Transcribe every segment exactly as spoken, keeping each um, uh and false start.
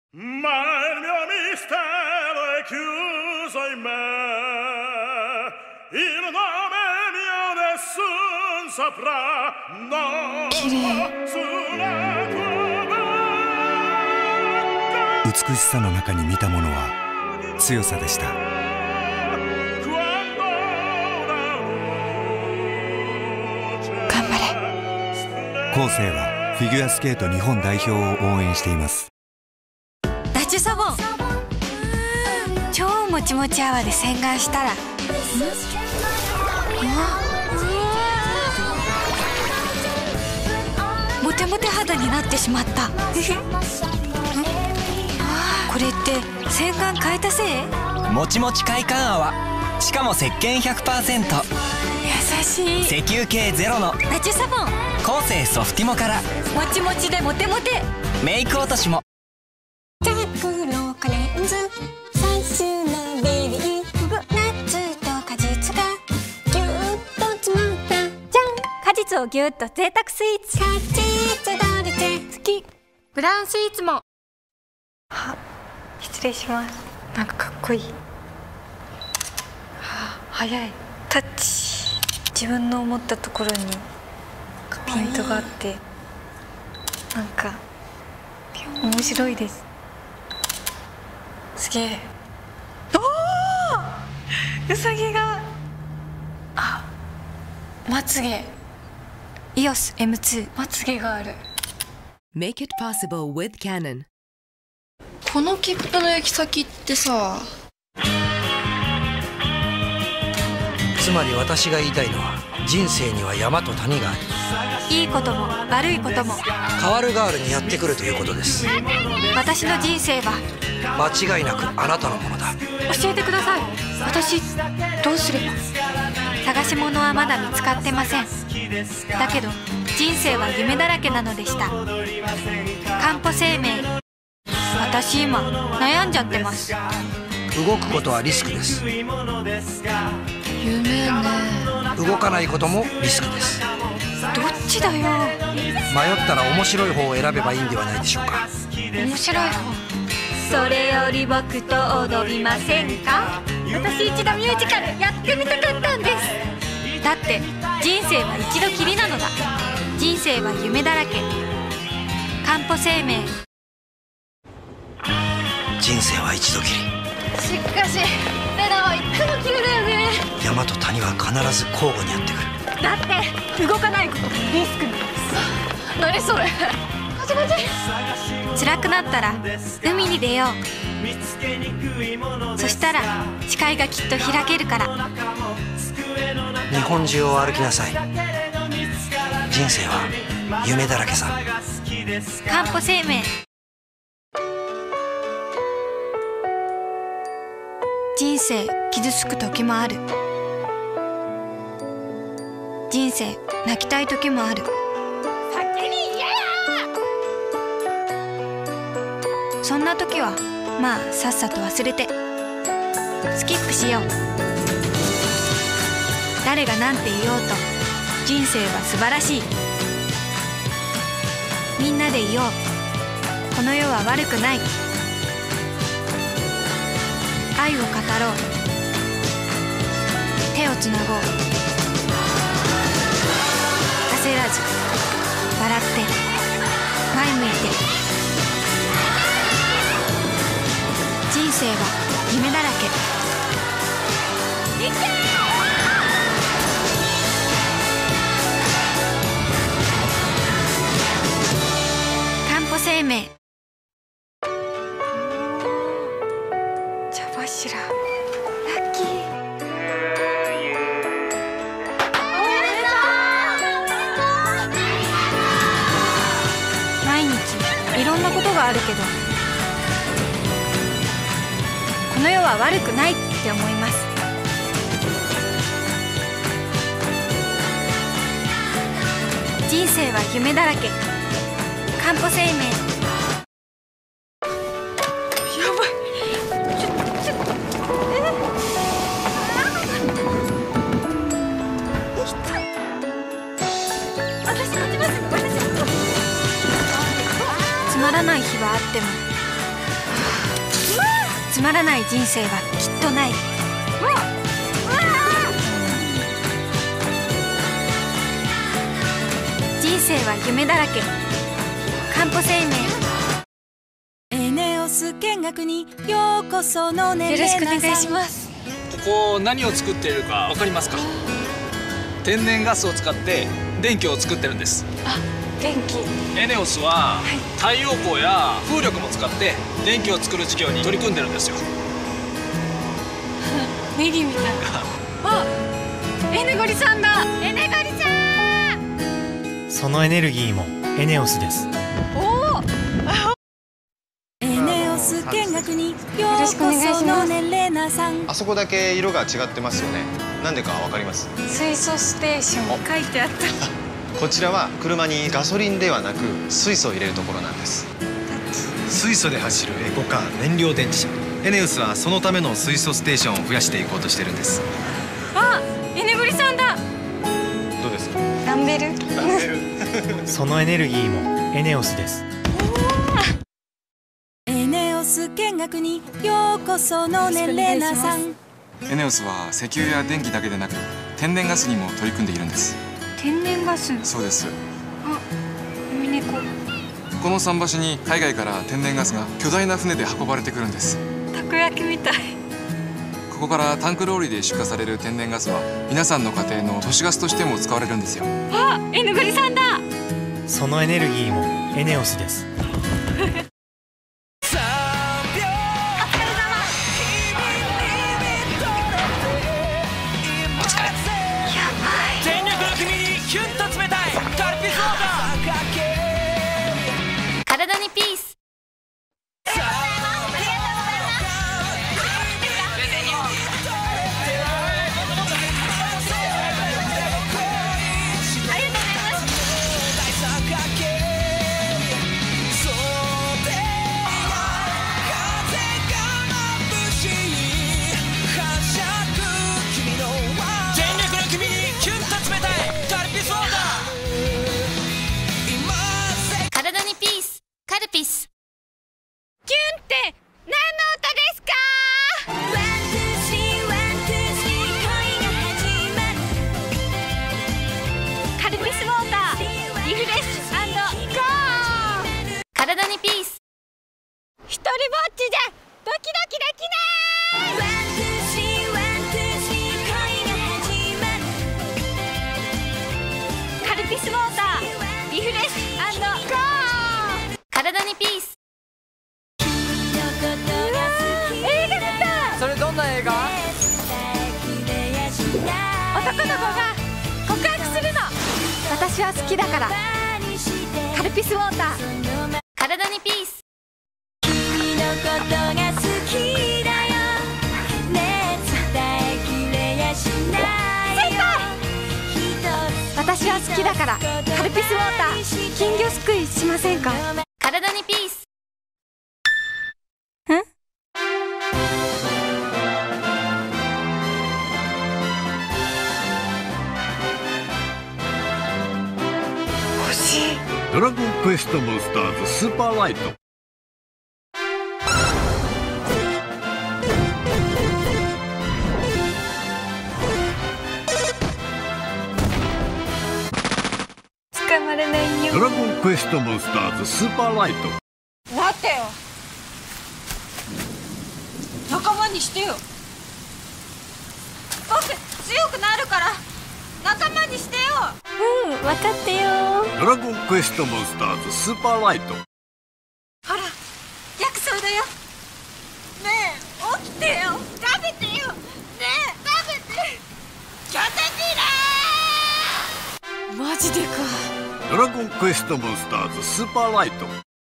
Ma il mio mistero è chiuso in me, il nome mio nessun saprà, no, sulla tua bocca. 美しさの中に見たものは強さでした。 頑張れ。 後世はフィギュアスケート日本代表を応援しています。 ラチュサボン、超もちもち泡で洗顔したら、モテモテ肌になってしまった。これって洗顔変えたせい？ もちもち快感泡、しかも石鹸 ひゃくパーセント、 優しい石油系ゼロのラチュサボン。 後世ソフティモからもちもちでモテモテ。 メイク落としも。 ジャックのカレンズ、最終のベリーフグ、ナッツと果実がぎゅっと詰まった、じゃん、 果実をぎゅっと贅沢スイーツ。 果実ドルチェ好き、 ブラウンスイーツも。は、失礼します。なんかかっこいい。はあ、早い。タッチ。自分の思ったところにピントがあって、なんか面白いです。すげえ。おお、うさぎが、あ、まつげ。イオス エムツー、まつげがある。 Make it possible with Canon。 この切符の行き先ってさ、 つまり私が言いたいのは、人生には山と谷があり、 いいことも悪いことも変わるガールにやってくるということです。 私の人生は間違いなくあなたのものだ。 教えてください。私どうすれば。探し物はまだ見つかってません。だけど人生は夢だらけなのでした。かんぽ生命。私今悩んじゃってます。 動くことはリスクです。 夢ね。 動かないこともリスクです。 どっちだよ。 迷ったら面白い方を選べばいいんではないでしょうか。 面白い方。それより僕と踊りませんか。私一度ミュージカルやってみたかったんです。だって人生は一度きりなのだ。人生は夢だらけ。かんぽ生命。 人生は一度きり。 しかしレナはいつも綺麗だよね。 山と谷は必ず交互にやってくる。 だって動かないこともリスクなんです。 何それ。カチカチ。 辛くなったら海に出よう。そしたら視界がきっと開けるから。 日本中を歩きなさい。人生は夢だらけさ。 かんぽ生命。人生傷つく時もある。人生泣きたい時もある。そんな時はまあさっさと忘れてスキップしよう。誰が何て言おうと人生は素晴らしい。みんなで言おう。この世は悪くない。愛を語ろう。手をつなごう。焦らず笑って前向いて。人生は夢だらけ。かんぽ生命。茶柱ラッキー。毎日いろんなことがあるけど、この世は悪くないって思います。人生は夢だらけ。かんぽ生命。やばい。ちょちょえ私持ちます。私つまらない日はあってもつまらない人生はきっとない。人生は夢だらけ。かんぽ生命。 エネオス見学にようこそのね。 よろしくお願いします。 ここ何を作っているかわかりますか？天然ガスを使って電気を作ってるんです。 あ、電気。 エネオスは太陽光や風力も使って電気を作る事業に取り組んでるんですよ。 ネギみたい。あ、エネゴリさんだ。エネゴリさん。 そのエネルギーもエネオスです。 おお。 エネオス見学にようこそのね。レナさん。 あそこだけ色が違ってますよね。なんでかわかります？ 水素ステーション書いてあった。 こちらは車にガソリンではなく水素を入れるところなんです。水素で走るエコカー、燃料電池車。エネオスはそのための水素ステーションを増やしていこうとしてるんです。 あ、エネゴリさんだ。 どうですか？ ダンベル。 ダンベル。 そのエネルギーもエネオスです。 エネオス見学にようこそのね。レナさん。 エネオスは石油や電気だけでなく天然ガスにも取り組んでいるんです。 天然ガス。 そうです。 あ、ウミネコ。 この桟橋に海外から天然ガスが巨大な船で運ばれてくるんです。 たこ焼きみたい。 ここからタンクローリーで出荷される天然ガスは皆さんの家庭の都市ガスとしても使われるんですよ。 あ、エネゴリさんだ。 そのエネルギーもエネオスです。 体にピース。体にピース。カルピス。キュンって何の歌ですか？カルピスウォーターリフレッシュ&ゴー。体にピース。一人ぼっちじゃドキドキできない。カルピスウォーターリフレッシュ&ゴー。体にピース。映画みたい。 それどんな映画？ 男の子が告白するの。私は好きだから。カルピスウォーター。体にピース。君のことが好きだよ。ねえ伝えきれやしないよ。私は好きだからカルピスウォーター。金魚すくいしませんか？体にピース。ん？欲しい。 ドラゴンクエストモンスターズスーパーライト。 捕まれないよ。 ドラゴンクエストモンスターズスーパーライト。 待ってよ。仲間にしてよ。僕強くなるから仲間にしてよ。うん、分かってよ。 ドラゴンクエストモンスターズスーパーライト。 ほら、約束だよ。ねえ、起きてよ。食べてよ。ねえ、食べて。キャタピラー。マジでか。 ドラゴンクエストモンスターズスーパーライト。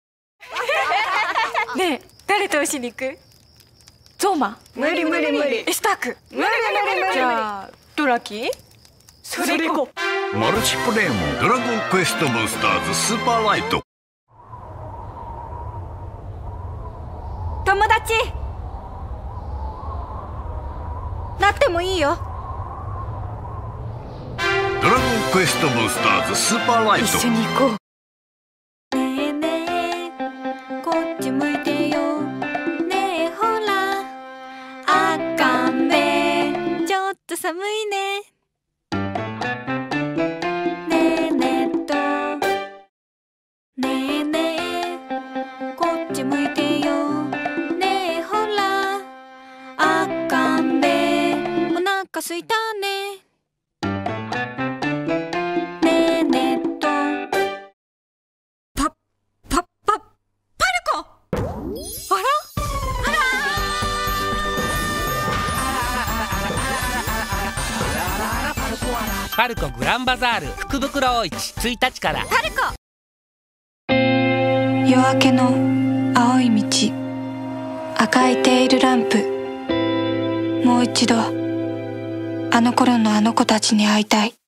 ねえ、誰と一緒に行く？ゾーマ？ 無理無理無理。 エスターク？ 無理無理無理。 じゃあドラキー？それ行こう。マルチプレイもドラゴンクエストモンスターズスーパーライト。 友達なってもいいよ。 ドラゴンクエストモンスターズスーパーライト。 一緒に行こう。 ねえねえこっち向いてよ。ねえほらっち向いてよねえほらあかんでお腹すいたねねえねっとパパパパルコあらあらパルコグランバザール福袋大市ついたちから。 パルコ夜明けの青い道、赤いテールランプ、もう一度あの頃のあの子たちに会いたい。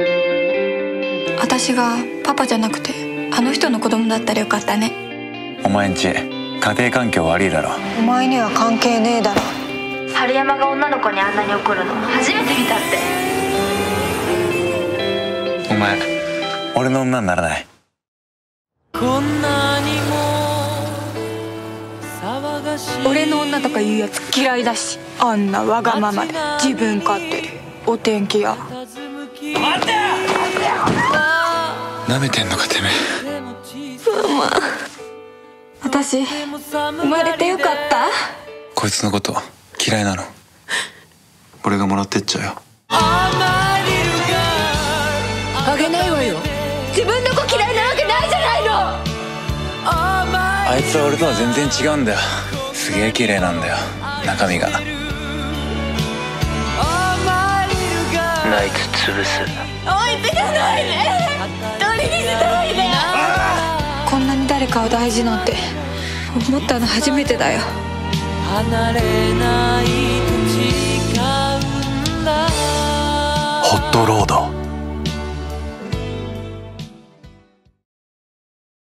私がパパじゃなくてあの人の子供だったらよかったね。 お前んち家庭環境悪いだろ。 お前には関係ねえだろ。 春山が女の子にあんなに怒るの初めて見たって。 お前俺の女にならない？ こんなにも騒がしい。 俺の女とか言うやつ嫌いだし、あんなわがままで自分勝手でお天気や。 待て！なめてんのかてめえ。 ママ、私生まれてよかった。 こいつのこと嫌いなの？俺がもらってっちゃうよ。 あげないわよ。自分の子嫌いなわけないじゃないの。 あいつは俺とは全然違うんだよ。すげえ綺麗なんだよ、中身が。ナイツ潰す。 置いてかないで。取りにしないで。こんなに誰かを大事なんて思ったの初めてだよ。 離れないと誓うんだ。 ホットロード。